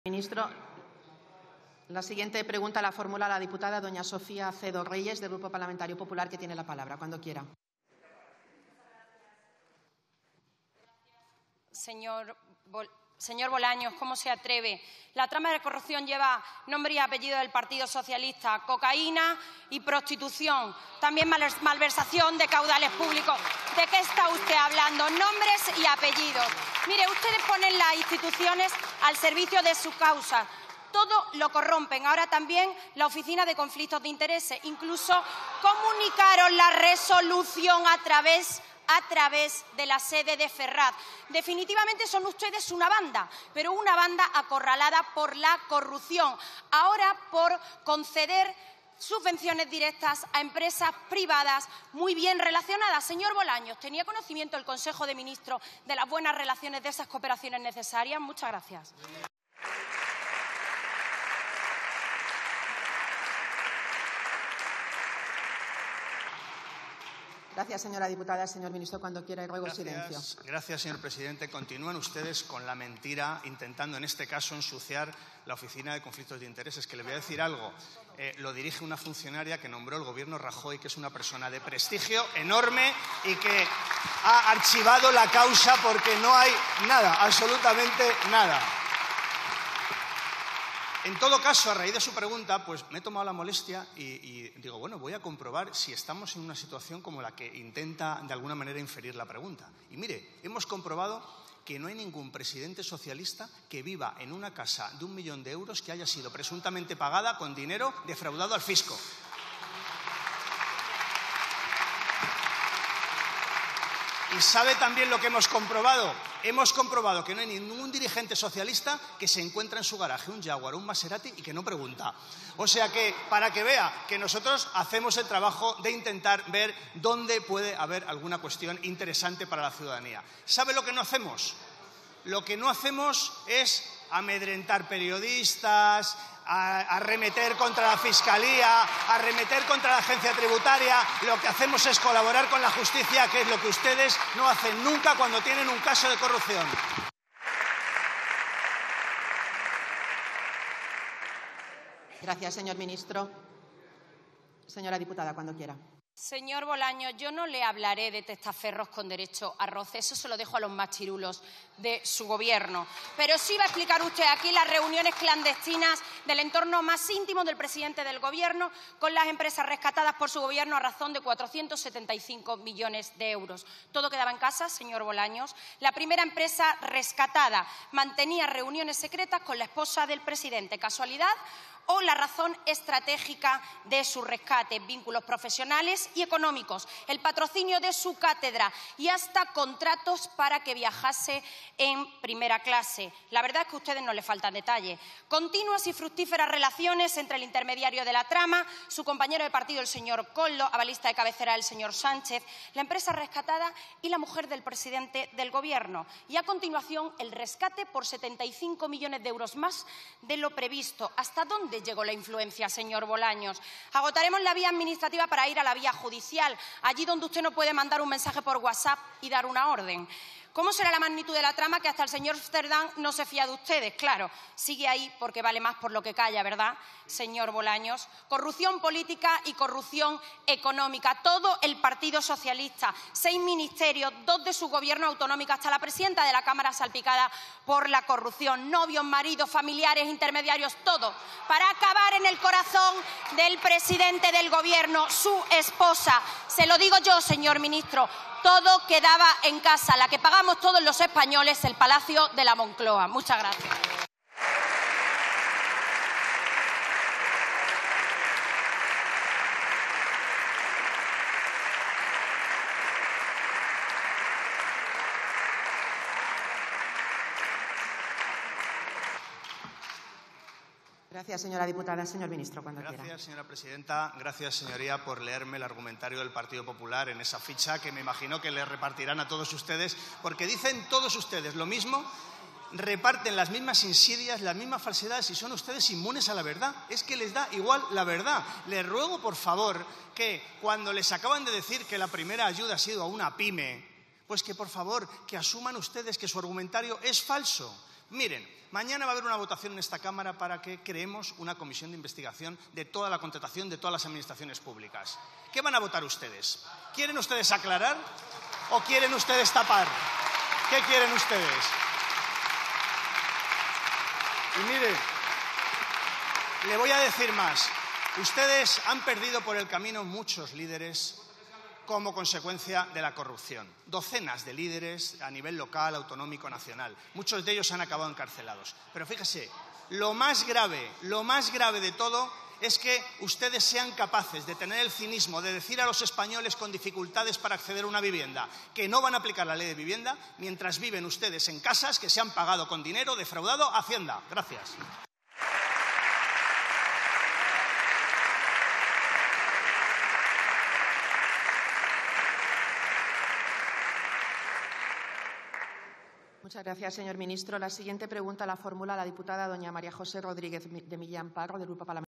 Ministro, la siguiente pregunta la formula la diputada doña Sofía Cedo Reyes, del Grupo Parlamentario Popular, que tiene la palabra. Cuando quiera. Señor Bolaños, ¿cómo se atreve? La trama de corrupción lleva nombre y apellido del Partido Socialista: cocaína y prostitución, también malversación de caudales públicos. ¿De qué está usted hablando? Nombres y apellidos. Mire, ustedes ponen las instituciones al servicio de su causa. Todo lo corrompen. Ahora también la Oficina de Conflictos de Intereses. Incluso comunicaron la resolución a través de la sede de Ferraz. Definitivamente son ustedes una banda, pero una banda acorralada por la corrupción. Ahora por conceder subvenciones directas a empresas privadas muy bien relacionadas. Señor Bolaños, ¿tenía conocimiento el Consejo de Ministros de las buenas relaciones de esas cooperaciones necesarias? Muchas gracias. Gracias, señora diputada. Señor ministro, cuando quiera, y ruego silencio. Gracias, señor presidente. Continúan ustedes con la mentira, intentando en este caso ensuciar la Oficina de Conflictos de Intereses, que le voy a decir algo. Lo dirige una funcionaria que nombró el Gobierno Rajoy, que es una persona de prestigio enorme y que ha archivado la causa porque no hay nada, absolutamente nada. En todo caso, a raíz de su pregunta, pues me he tomado la molestia y digo, bueno, voy a comprobar si estamos en una situación como la que intenta de alguna manera inferir la pregunta. Y mire, hemos comprobado que no hay ningún presidente socialista que viva en una casa de 1 millón de euros que haya sido presuntamente pagada con dinero defraudado al fisco. ¿Y sabe también lo que hemos comprobado? Hemos comprobado que no hay ningún dirigente socialista que se encuentra en su garaje un Jaguar o un Maserati y que no pregunta. O sea que, para que vea que nosotros hacemos el trabajo de intentar ver dónde puede haber alguna cuestión interesante para la ciudadanía. ¿Sabe lo que no hacemos? Lo que no hacemos es amedrentar periodistas, arremeter contra la Fiscalía, arremeter contra la Agencia Tributaria. Lo que hacemos es colaborar con la justicia, que es lo que ustedes no hacen nunca cuando tienen un caso de corrupción. Gracias, señor ministro. Señora diputada, cuando quiera. Señor Bolaños, yo no le hablaré de testaferros con derecho a roce, eso se lo dejo a los machirulos de su gobierno. Pero sí va a explicar usted aquí las reuniones clandestinas del entorno más íntimo del presidente del gobierno con las empresas rescatadas por su gobierno a razón de 475 millones de euros. Todo quedaba en casa, señor Bolaños. La primera empresa rescatada mantenía reuniones secretas con la esposa del presidente. ¿Casualidad o la razón estratégica de su rescate? Vínculos profesionales y económicos, el patrocinio de su cátedra y hasta contratos para que viajase en primera clase. La verdad es que a ustedes no le faltan detalles. Continuas y fructíferas relaciones entre el intermediario de la trama, su compañero de partido, el señor Collo, avalista de cabecera, el señor Sánchez, la empresa rescatada y la mujer del presidente del Gobierno. Y a continuación, el rescate por 75 millones de euros más de lo previsto. ¿Hasta dónde llegó la influencia, señor Bolaños? Agotaremos la vía administrativa para ir a la vía judicial, allí donde usted no puede mandar un mensaje por WhatsApp y dar una orden. ¿Cómo será la magnitud de la trama que hasta el señor Cerdán no se fía de ustedes? Claro, sigue ahí porque vale más por lo que calla, ¿verdad, señor Bolaños? Corrupción política y corrupción económica. Todo el Partido Socialista, 6 ministerios, 2 de su gobierno autonómico, hasta la presidenta de la Cámara salpicada por la corrupción. Novios, maridos, familiares, intermediarios, todo. Para acabar en el corazón del presidente del gobierno, su esposa. Se lo digo yo, señor ministro. Todo quedaba en casa, la que pagamos todos los españoles, el Palacio de la Moncloa. Muchas gracias. Gracias, señora diputada. Señor ministro, cuando quiera. Gracias, señora presidenta. Gracias, señoría, por leerme el argumentario del Partido Popular en esa ficha que me imagino que le repartirán a todos ustedes, porque dicen todos ustedes lo mismo, reparten las mismas insidias, las mismas falsedades y son ustedes inmunes a la verdad. Es que les da igual la verdad. Les ruego, por favor, que cuando les acaban de decir que la primera ayuda ha sido a una pyme, pues que, por favor, que asuman ustedes que su argumentario es falso. Miren, mañana va a haber una votación en esta Cámara para que creemos una comisión de investigación de toda la contratación de todas las administraciones públicas. ¿Qué van a votar ustedes? ¿Quieren ustedes aclarar o quieren ustedes tapar? ¿Qué quieren ustedes? Y mire, le voy a decir más. Ustedes han perdido por el camino muchos líderes como consecuencia de la corrupción. Docenas de líderes a nivel local, autonómico, nacional. Muchos de ellos han acabado encarcelados. Pero fíjese, lo más grave de todo es que ustedes sean capaces de tener el cinismo de decir a los españoles con dificultades para acceder a una vivienda que no van a aplicar la ley de vivienda mientras viven ustedes en casas que se han pagado con dinero defraudado a Hacienda. Gracias. Muchas gracias, señor ministro. La siguiente pregunta la formula la diputada doña María José Rodríguez de Millán Parro, del Grupo Parlamentario